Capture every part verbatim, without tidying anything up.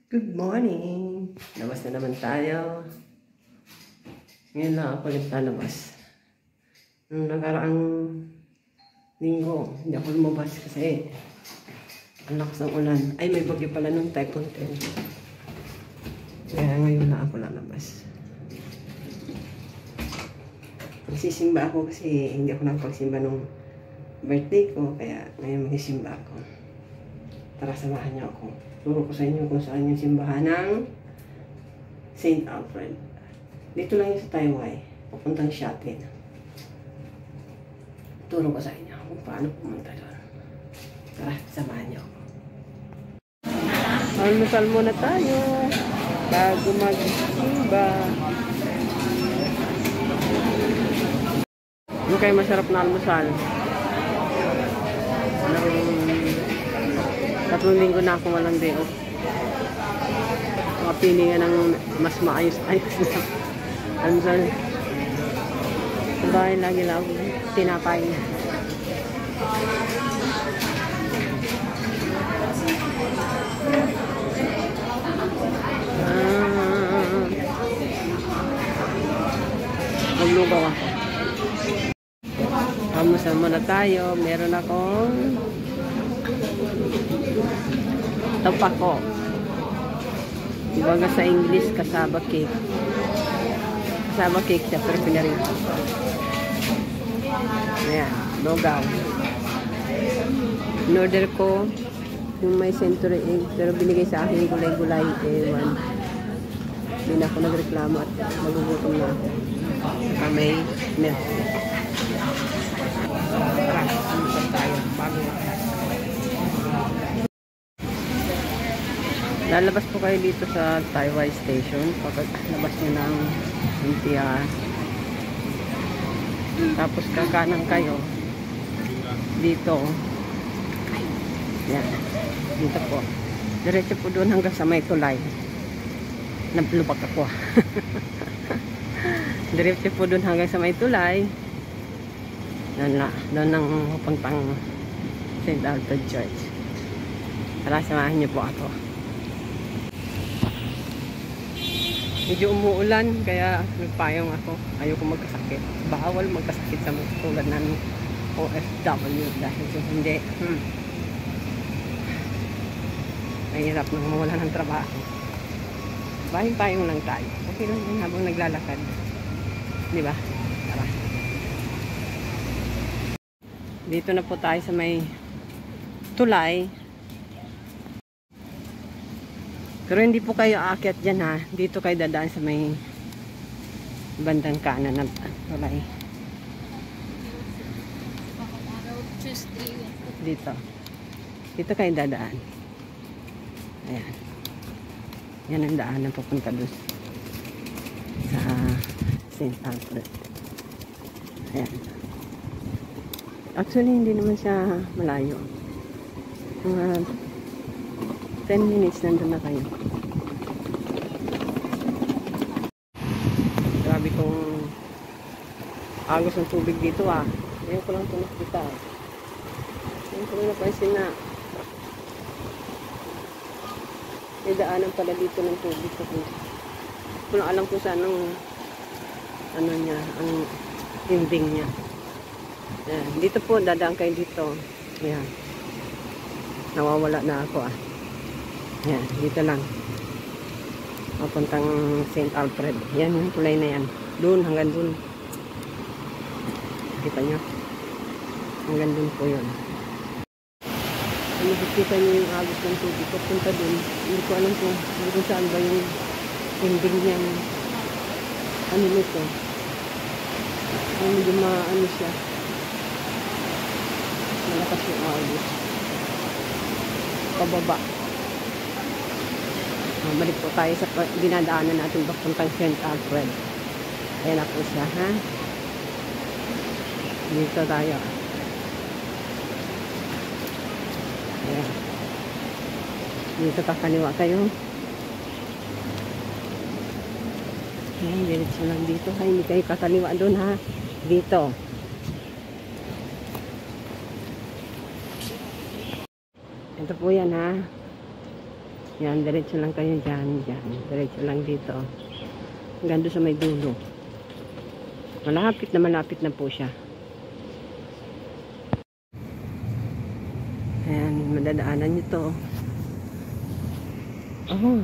Good morning! Labas na naman tayo. Ngayon lang ako ulit lalabas. Nung nagaraang linggo, hindi ako lumabas kasi ang lakas ng ulan. Ay, may bagyo pala nung Typhoon ten. Kaya ngayon lang ako lalabas. Magsisimba ako kasi hindi ako nakapagsimba nung birthday ko. Kaya ngayon magsisimba ako. Tara, samahan niyo ako. Turo ko sa inyo kung saan yung simbahan ng Saint Alfred. Dito lang yung sa Taiwan, papuntang Shatin. Turo ko sa inyo kung paano pumunta doon. Tara, samahan niyo ako. Almusal muna tayo bago magsimba. Ano kayo masarap na almusal? Tatlong linggo na ako walang day off. Mapili nga ng mas maayos-ayos na. Ano sa bahay lagi lang ako tinapay. Ah, maglugaw ako. Kamusta muna tayo. Meron akong tapako. Ibaga sa English, kasaba cake. Kasaba cake siya, pero pinarito. Ayan, lugaw. In-order ko yung may century egg, pero binigay sa akin gulay-gulay. Ewan. Hindi na ako nagreklamo at nagugutom na ako. Saka may milk. Tara, amusal tayo. Bago lalabas po kayo dito sa Taiwan Station pagkat labas nyo ng M T R, tapos kakanan kayo dito, yan, dito po diretso po doon hanggang sa may tulay. Naglubak ako diretso po doon hanggang sa may tulay. Doon na, doon ang puntang Saint Alfred Church. Tara, samahan niyo po ako. Medyo umuulan, kaya nagpayong ako. Ayoko magkasakit. Bawal magkasakit sa mga tulad ng O F W dahil kung hindi, hmm, mahirap nang mawala ng trabaho. Payong-payong lang tayo. Okay lang yun habang naglalakad. Di ba? Tara. Dito na po tayo sa may tulay. Pero hindi po kayo aakyat dyan ha. Dito kayo dadaan sa may bandang kanan ng tulay. Dito. Dito kayo dadaan. Ayan. Yan ang daan na pupunta doon sa Saint Alfred. Ayan. Actually, hindi naman siya malayo. Mga ten minutes nandun na kayo. Grabe kong agos ng tubig dito ah. Ngayon ko lang ito nakita. Ngayon ko lang napansin na may daanan pala dito ng tubig. Kung lang alam kung saan ang ano niya, ang ending niya. Ayan. Dito po, dadaan kayo dito. Ayan. Nawawala na ako ah. Yan, dito lang. Papuntang Saint Alfred. Yan yung tulay na yan. Doon, hanggang doon. Kita nyo? Hanggang doon po yun. Kung nakikita nyo yung agos ng tubig, papunta doon. Hindi ko alam kung, kung saan ba yung ending niyang ano nito. Ang medyo maano siya. Malakas yung agos. Pababa. Balik po tayo sa dinadaanan natin papuntang Saint Alfred. Ayan na po siya, ha? Dito tayo. Ayan. Dito kakaliwa kayo. Ayan, diretso lang dito, ha? Hindi kayo kakaliwa doon, ha? Dito. Ito po yan, ha? Yan, diretso lang kayo dyan, dyan. Diretso lang dito. Hanggang doon sa may dulo. Malapit na malapit na po siya. Ayan, madadaanan nyo to. Oh.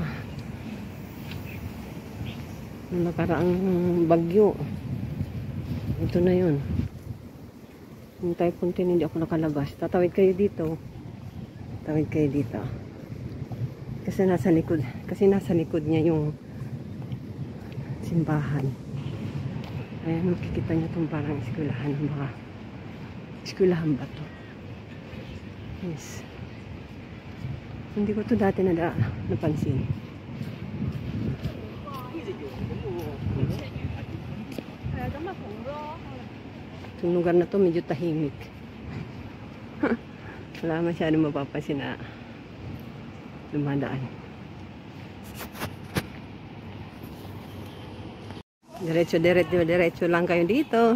Nakaraang bagyo. Ito na yun. Yung typhoon ten, hindi ako nakalabas. Tatawid kayo dito. Tatawid kayo dito. Kasi nasa likod. Kasi nasa likod niya yung simbahan. Ayan, makikita niyo itong parang eskwelahan. Baka eskwelahan ba to? Yes. Hindi ko to dati na napansin. Itong lugar na to medyo tahimik. Wala masyadong mapapansin na dumadaan. Diretso, diretso, diretso lang kayo dito.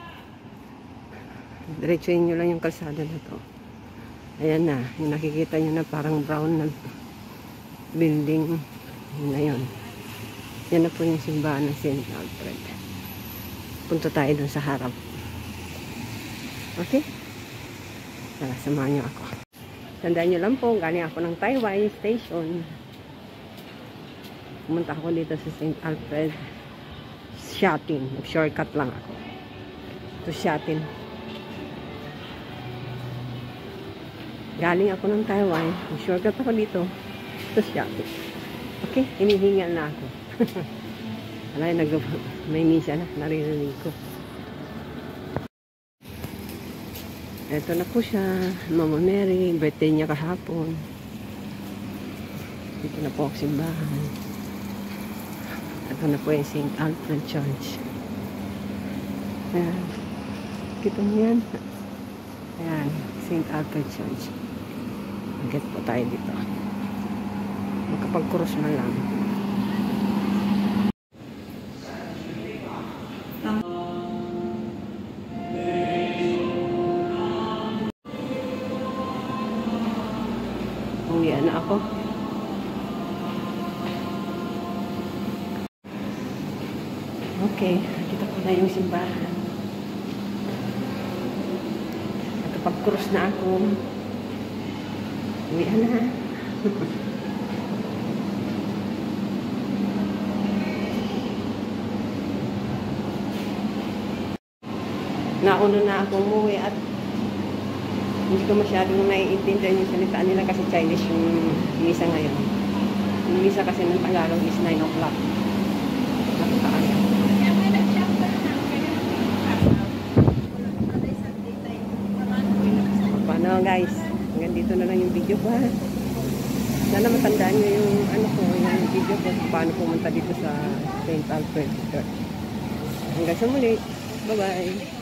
Diretsoin nyo lang yung kalsada na to. Ayan na, yung nakikita nyo na parang brown na building. Yun na yun. Yan na po yung simbahan ng Saint Alfred. Punta tayo dun sa harap. Okay? Tara, samahan nyo ako. Tandaan nyo lang po, galing ako ng Taiwan Station. Pumunta ako dito sa Saint Alfred. Shatin. Shortcut lang ako. To Shatin. Galing ako ng Taiwan. Shortcut ako dito. To Shatin. Okay? Hinihingal na ako. Alay, nag may misa na. Naririnig ko. Ito na po siya. Mama Mary. Birthday niya kahapon. Dito na po ang simbahan. Ito na po yung Saint Alfred Church. Ayan. Kita niyo yan? Ayan. Saint Alfred Church. Agad po tayo dito. Magkapag-cross man lang. Uwian na ako. Okay, kita ko na yung simbahan. Nakapag-cross na ako. Uwian na. Nauna na akong umuwi at hindi ko masyadong naiintindihan yung salita nila kasi Chinese yung misa ngayon. Yung misa kasi ng Tagalog is nine o'clock. Nakakaayaw. Paano guys? Hanggang dito na lang yung video ko ha. Sana matandaan nyo yung ano ko, yung video ko paano pumunta dito sa Saint Alfred Church. Hanggang sa muli. Bye bye.